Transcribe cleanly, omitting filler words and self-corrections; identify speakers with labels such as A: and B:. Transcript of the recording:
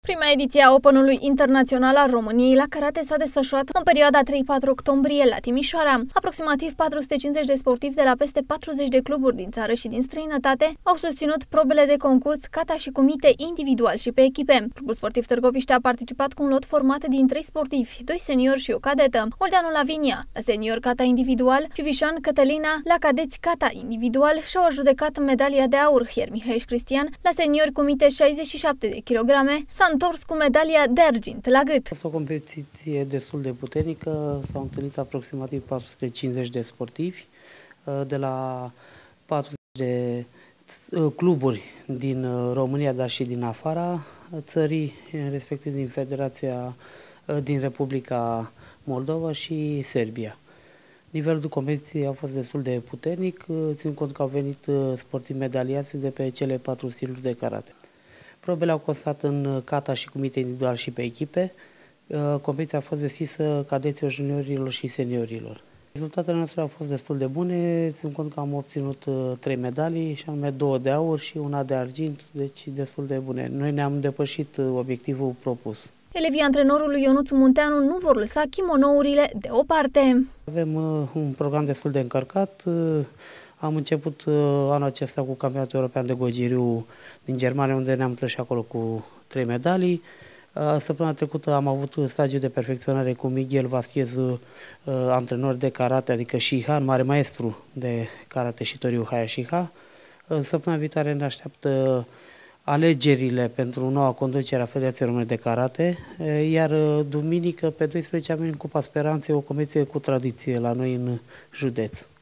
A: Prima ediție a Openului Internațional al României la karate s-a desfășurat în perioada 3-4 octombrie la Timișoara. Aproximativ 450 de sportivi de la peste 40 de cluburi din țară și din străinătate au susținut probele de concurs kata și kumite individual și pe echipe. Clubul sportiv Târgoviște a participat cu un lot format din 3 sportivi, 2 seniori și o cadetă, Oldeanu Lavinia, la senior kata individual și Vișan Cătălina, la cadeți kata individual și-au adjudecat medalia de aur, iar Mihai Cristian, la seniori kumite 67 de kilograme, s-a întors cu medalia de argint la gât.
B: Este o competiție destul de puternică, s-au întâlnit aproximativ 450 de sportivi de la 40 de cluburi din România, dar și din afara țării, respectiv din Federația din Republica Moldova și Serbia. Nivelul de competiție a fost destul de puternic, ținând cont că au venit sportivi medaliați de pe cele 4 stiluri de karate. Probele au constat în kata și kumite individual și pe echipe. Competiția a fost deschisă cadeților, juniorilor și seniorilor. Rezultatele noastre au fost destul de bune, ținând cont că am obținut 3 medalii, și anume 2 de aur și una de argint, deci destul de bune. Noi ne-am depășit obiectivul propus.
A: Elevii antrenorului Ionuț Munteanu nu vor lăsa chimonourile deoparte.
B: Avem un program destul de încărcat. Am început anul acesta cu campionatul european de gojiriu din Germania, unde ne-am trăit acolo cu 3 medalii. Săptămâna trecută am avut stagiu de perfecționare cu Miguel Vaschez, antrenor de karate, adică Shihan, mare maestru de karate și Toriu Hayashiha. Săptămâna viitoare ne așteaptă alegerile pentru noua conducere a Federației Române de Karate, iar duminică, pe 12 am venit Cupa Speranței, o competiție cu tradiție la noi în județ.